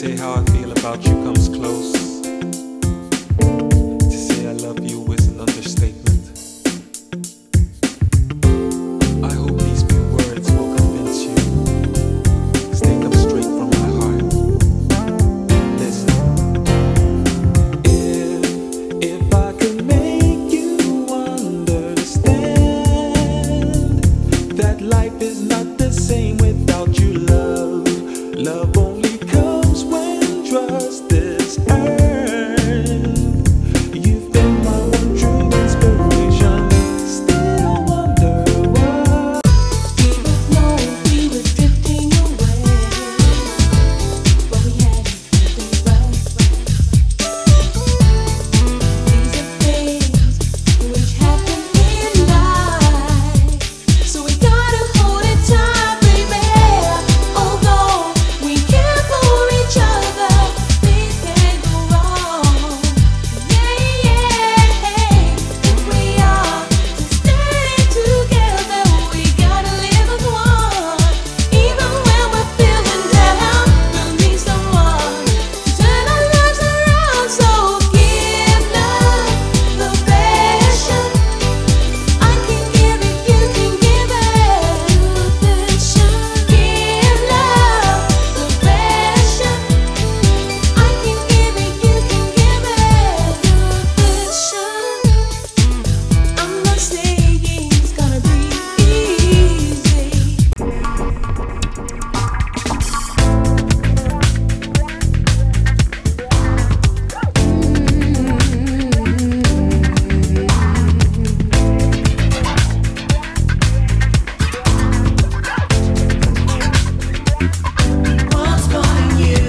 say how I feel about you comes close. To say I love you is an understatement. I hope these few words will convince you, 'cause they come straight from my heart. Listen. If I could make you understand that life is not the same without you, love. Love only comes when trust is earned. You've been my one true inspiration. Still I wonder why. We both know we were drifting away, but we had nothing right. These are things which happen in life, so we gotta hold it tight, baby. Although we care for each other, things can go wrong. Yeah, yeah. If we are to stay together, we gotta live as one. Even when we're feeling down, we'll need someone to turn our lives around. So give love the passion. I can give it, you can give it. Passion. Give love the passion. I can give it, you can give it. Passion. I'm not saying it's gonna be easy. What's calling you?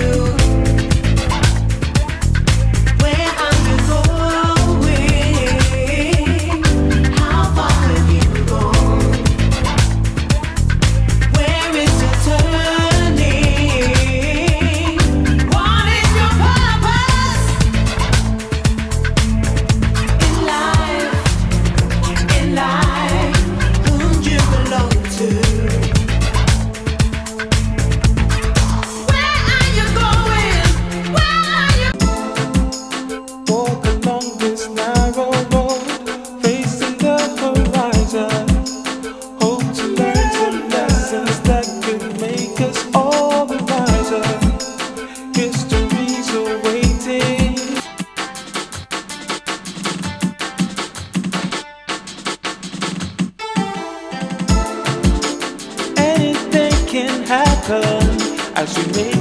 Where are you going? How far have you gone? Where is your turning? What is your purpose in life? Whom do you belong to? Where are you going? Where are you? Walk along this narrow road, facing the horizon. Hope to learn some lessons that could make us all the wiser. History's awaiting. Anything can happen as we make